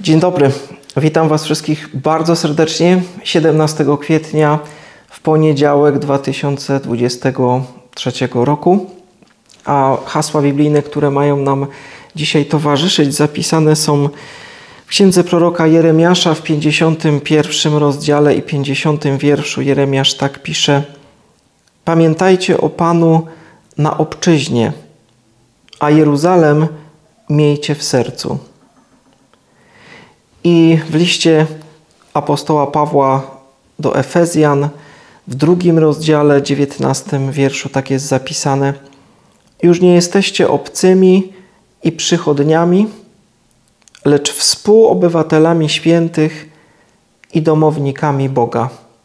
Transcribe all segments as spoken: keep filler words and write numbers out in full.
Dzień dobry, witam Was wszystkich bardzo serdecznie. siedemnastego kwietnia w poniedziałek dwa tysiące dwudziestego trzeciego roku. A hasła biblijne, które mają nam dzisiaj towarzyszyć, zapisane są w księdze proroka Jeremiasza w pięćdziesiątym pierwszym rozdziale i pięćdziesiątym wierszu. Jeremiasz tak pisze: Pamiętajcie o Panu na obczyźnie, a Jeruzalem miejcie w sercu. I w liście apostoła Pawła do Efezjan w drugim rozdziale, dziewiętnastym wierszu tak jest zapisane: Już nie jesteście obcymi i przychodniami, lecz współobywatelami świętych i domownikami Boga.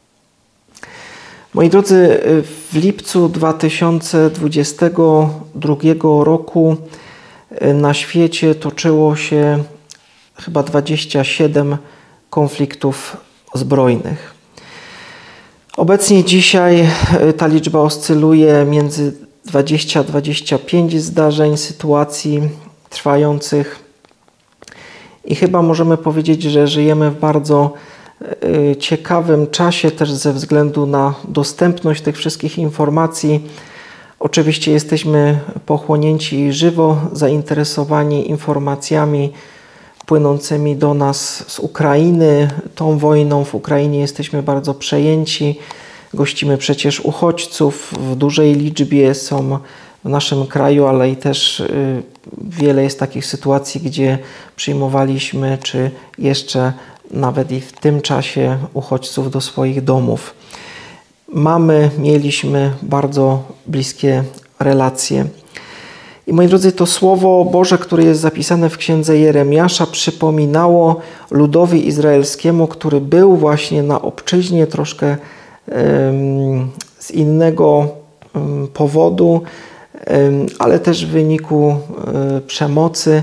Moi drodzy, w lipcu dwa tysiące dwudziestego drugiego roku na świecie toczyło się chyba dwadzieścia siedem konfliktów zbrojnych. Obecnie dzisiaj ta liczba oscyluje między dwadzieścia a dwadzieścia pięć zdarzeń, sytuacji trwających. I chyba możemy powiedzieć, że żyjemy w bardzo ciekawym czasie też ze względu na dostępność tych wszystkich informacji. Oczywiście jesteśmy pochłonięci i żywo zainteresowani informacjami płynącymi do nas z Ukrainy. Tą wojną w Ukrainie jesteśmy bardzo przejęci. Gościmy przecież uchodźców w dużej liczbie, są w naszym kraju, ale i też wiele jest takich sytuacji, gdzie przyjmowaliśmy, czy jeszcze nawet i w tym czasie uchodźców do swoich domów. Mamy, mieliśmy bardzo bliskie relacje. I moi drodzy, to Słowo Boże, które jest zapisane w księdze Jeremiasza, przypominało ludowi izraelskiemu, który był właśnie na obczyźnie troszkę um, z innego um, powodu, um, ale też w wyniku um, przemocy,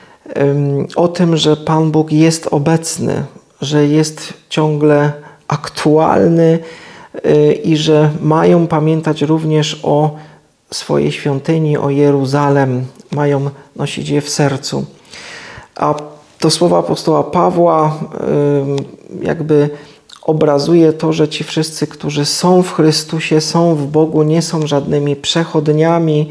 um, o tym, że Pan Bóg jest obecny, że jest ciągle aktualny um, i że mają pamiętać również o swojej świątyni, o Jeruzalem, mają nosić je w sercu. A to słowa apostoła Pawła jakby obrazuje to, że ci wszyscy, którzy są w Chrystusie, są w Bogu, nie są żadnymi przechodniami,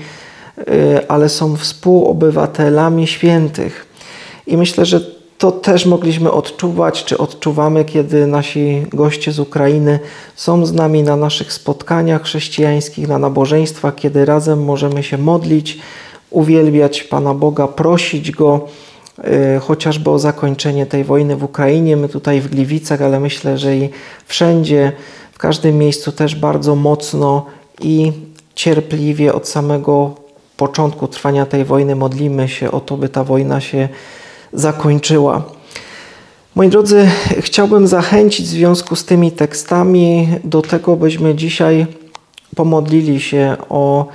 ale są współobywatelami świętych. I myślę, że to też mogliśmy odczuwać, czy odczuwamy, kiedy nasi goście z Ukrainy są z nami na naszych spotkaniach chrześcijańskich, na nabożeństwach, kiedy razem możemy się modlić, uwielbiać Pana Boga, prosić Go y, chociażby o zakończenie tej wojny w Ukrainie. My tutaj w Gliwicach, ale myślę, że i wszędzie, w każdym miejscu też bardzo mocno i cierpliwie od samego początku trwania tej wojny modlimy się o to, by ta wojna się zakończyła. Moi drodzy, chciałbym zachęcić w związku z tymi tekstami do tego, byśmy dzisiaj pomodlili się o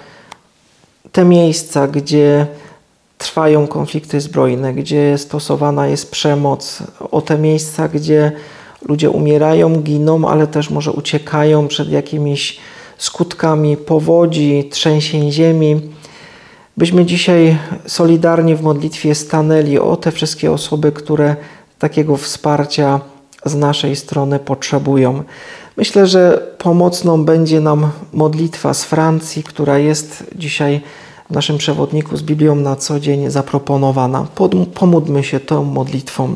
te miejsca, gdzie trwają konflikty zbrojne, gdzie stosowana jest przemoc, o te miejsca, gdzie ludzie umierają, giną, ale też może uciekają przed jakimiś skutkami powodzi, trzęsień ziemi. Byśmy dzisiaj solidarnie w modlitwie stanęli o te wszystkie osoby, które takiego wsparcia z naszej strony potrzebują. Myślę, że pomocną będzie nam modlitwa z Francji, która jest dzisiaj w naszym przewodniku z Biblią na co dzień zaproponowana. Pomódlmy się tą modlitwą.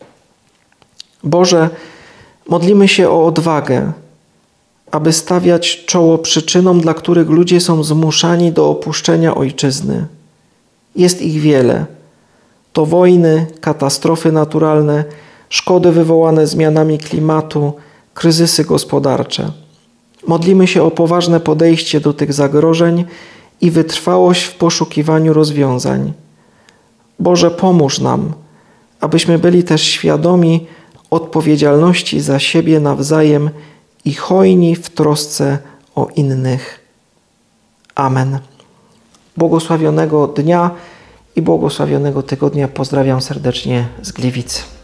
Boże, modlimy się o odwagę, aby stawiać czoło przyczynom, dla których ludzie są zmuszani do opuszczenia ojczyzny. Jest ich wiele. To wojny, katastrofy naturalne, szkody wywołane zmianami klimatu, kryzysy gospodarcze. Modlimy się o poważne podejście do tych zagrożeń i wytrwałość w poszukiwaniu rozwiązań. Boże, pomóż nam, abyśmy byli też świadomi odpowiedzialności za siebie nawzajem i hojni w trosce o innych. Amen. Błogosławionego dnia i błogosławionego tygodnia pozdrawiam serdecznie z Gliwic.